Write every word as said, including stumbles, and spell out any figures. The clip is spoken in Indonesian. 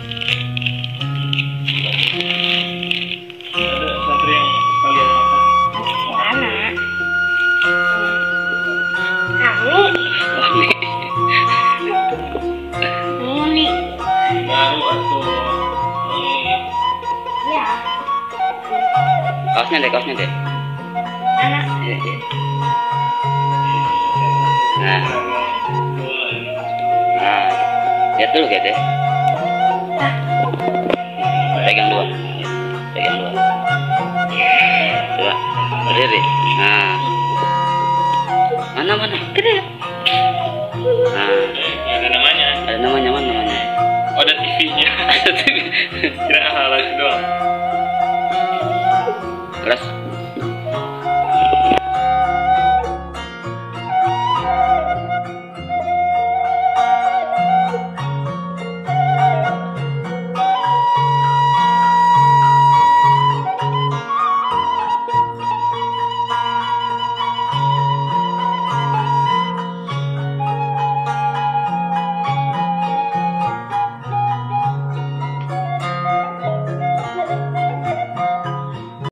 Ada santri yang kalian makan? Mana? Kami. Ini. Baru atau ini? Ya. Kaosnya deh, kaosnya deh. Mana? Iya, iya. Nah, nah, lihat dulu ya deh. Pegang dua, pegang dua. Coba berdiri. Nah, mana mana? Gede. Nah, Ada namanya. ada namanya, mana namanya? Oh, ada T V-nya. Kira hal itu doang.